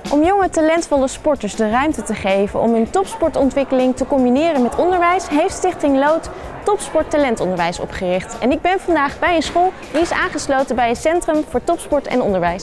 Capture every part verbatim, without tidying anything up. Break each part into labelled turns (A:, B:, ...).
A: Om jonge talentvolle sporters de ruimte te geven om hun topsportontwikkeling te combineren met onderwijs, heeft Stichting Lood Topsport Talentonderwijs opgericht. En ik ben vandaag bij een school die is aangesloten bij een centrum voor topsport en onderwijs.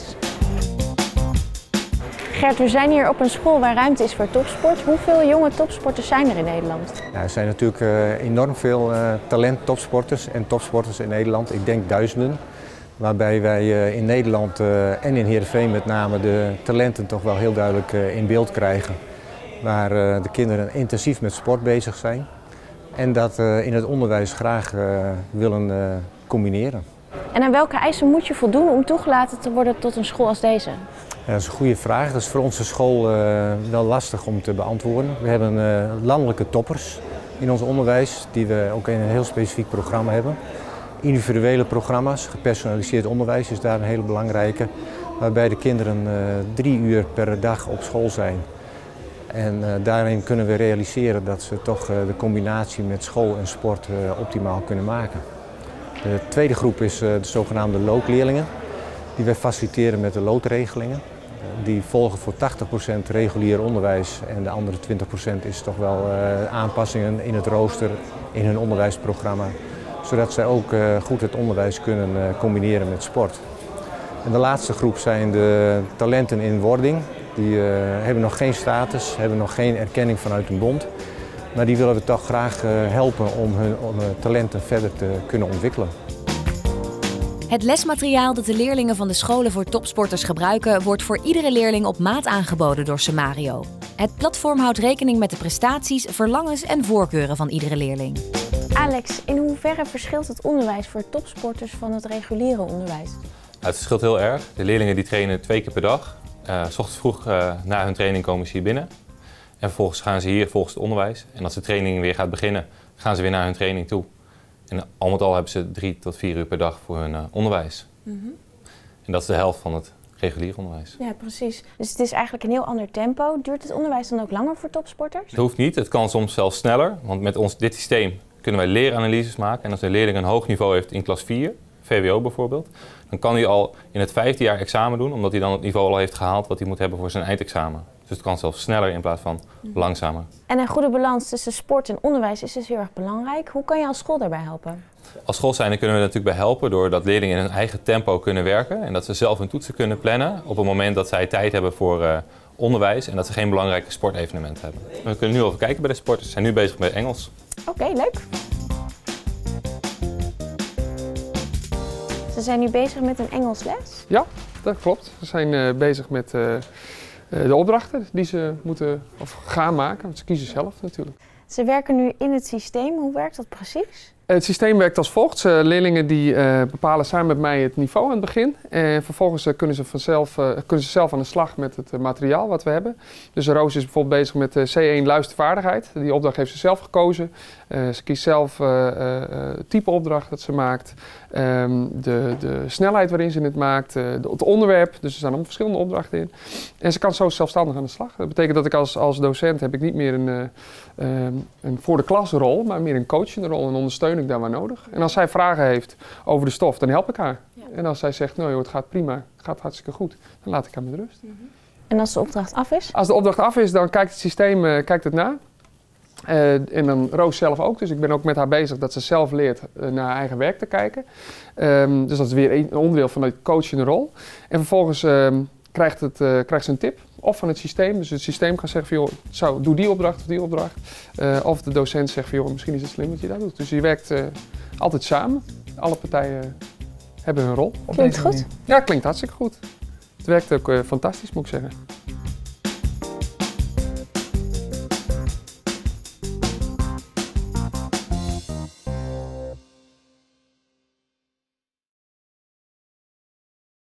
A: Gert, we zijn hier op een school waar ruimte is voor topsport. Hoeveel jonge topsporters zijn er in Nederland?
B: Ja, er zijn natuurlijk uh, enorm veel uh, talent topsporters en topsporters in Nederland. Ik denk duizenden. Waarbij wij uh, in Nederland uh, en in Heerenveen met name de talenten toch wel heel duidelijk uh, in beeld krijgen. Waar uh, de kinderen intensief met sport bezig zijn. En dat uh, in het onderwijs graag uh, willen uh, combineren.
A: En aan welke eisen moet je voldoen om toegelaten te worden tot een school als deze?
B: Ja, dat is een goede vraag. Dat is voor onze school uh, wel lastig om te beantwoorden. We hebben uh, landelijke toppers in ons onderwijs, die we ook in een heel specifiek programma hebben. Individuele programma's, gepersonaliseerd onderwijs is daar een hele belangrijke. Waarbij de kinderen uh, drie uur per dag op school zijn. En uh, daarin kunnen we realiseren dat ze toch uh, de combinatie met school en sport uh, optimaal kunnen maken. De tweede groep is uh, de zogenaamde loodleerlingen. Die wij faciliteren met de loodregelingen. Die volgen voor tachtig procent regulier onderwijs en de andere twintig procent is toch wel uh, aanpassingen in het rooster, in hun onderwijsprogramma. Zodat zij ook uh, goed het onderwijs kunnen uh, combineren met sport. En de laatste groep zijn de talenten in wording. Die uh, hebben nog geen status, hebben nog geen erkenning vanuit een bond. Maar die willen we toch graag uh, helpen om hun om, uh, talenten verder te kunnen ontwikkelen.
C: Het lesmateriaal dat de leerlingen van de scholen voor topsporters gebruiken, wordt voor iedere leerling op maat aangeboden door Semario. Het platform houdt rekening met de prestaties, verlangens en voorkeuren van iedere leerling.
A: Alex, in hoeverre verschilt het onderwijs voor topsporters van het reguliere onderwijs?
D: Nou, het verschilt heel erg. De leerlingen die trainen twee keer per dag. Uh, 's ochtends vroeg uh, na hun training komen ze hier binnen. En vervolgens gaan ze hier volgens het onderwijs. En als de training weer gaat beginnen, gaan ze weer naar hun training toe. En al met al hebben ze drie tot vier uur per dag voor hun uh, onderwijs. Mm-hmm. En dat is de helft van het reguliere onderwijs.
A: Ja, precies. Dus het is eigenlijk een heel ander tempo. Duurt het onderwijs dan ook langer voor topsporters?
D: Het hoeft niet. Het kan soms zelfs sneller. Want met ons, dit systeem kunnen wij leeranalyses maken. En als een leerling een hoog niveau heeft in klas vier, V W O bijvoorbeeld, dan kan hij al in het vijfde jaar examen doen, omdat hij dan het niveau al heeft gehaald wat hij moet hebben voor zijn eindexamen. Dus het kan zelfs sneller in plaats van langzamer.
A: En een goede balans tussen sport en onderwijs is dus heel erg belangrijk. Hoe kan je als school daarbij helpen?
D: Als school zijnde kunnen we er natuurlijk bij helpen doordat leerlingen in hun eigen tempo kunnen werken. En dat ze zelf hun toetsen kunnen plannen op het moment dat zij tijd hebben voor uh, onderwijs en dat ze geen belangrijke sportevenementen hebben. We kunnen nu even kijken bij de sporters. Ze zijn nu bezig met Engels.
A: Oké, okay, leuk. Ze zijn nu bezig met een Engelsles?
E: Ja, dat klopt. Ze zijn uh, bezig met uh, de opdrachten die ze moeten of gaan maken. Want ze kiezen zelf natuurlijk.
A: Ze werken nu in het systeem. Hoe werkt dat precies?
E: Het systeem werkt als volgt. Uh, leerlingen die uh, bepalen samen met mij het niveau aan het begin. En vervolgens uh, kunnen, ze vanzelf, uh, kunnen ze zelf aan de slag met het uh, materiaal wat we hebben. Dus Roos is bijvoorbeeld bezig met uh, C één luistervaardigheid. Die opdracht heeft ze zelf gekozen. Uh, ze kiest zelf uh, uh, het type opdracht dat ze maakt. Um, de, de snelheid waarin ze het maakt. Uh, de, het onderwerp. Dus er staan allemaal verschillende opdrachten in. En ze kan zo zelfstandig aan de slag. Dat betekent dat ik als, als docent heb ik niet meer een, uh, um, een voor de klas rol, maar meer een coachende rol en ondersteun ik daar waar nodig. En als zij vragen heeft over de stof, dan help ik haar. Ja. En als zij zegt, nou joh, het gaat prima, het gaat hartstikke goed, dan laat ik haar met rust.
A: Mm-hmm. En als de opdracht af is?
E: Als de opdracht af is, dan kijkt het systeem uh, kijkt het na. Uh, en dan Roos zelf ook, dus ik ben ook met haar bezig dat ze zelf leert uh, naar haar eigen werk te kijken. Um, dus dat is weer een onderdeel van de coachende rol. En vervolgens um, krijgt, het, uh, krijgt ze een tip, of van het systeem. Dus het systeem kan zeggen van, joh, zo, doe die opdracht of die opdracht. Uh, of de docent zegt van, joh, misschien is het slim dat je dat doet. Dus je werkt uh, altijd samen. Alle partijen hebben hun rol.
A: Klinkt goed?
E: Ja, klinkt hartstikke goed. Het werkt ook uh, fantastisch, moet ik zeggen.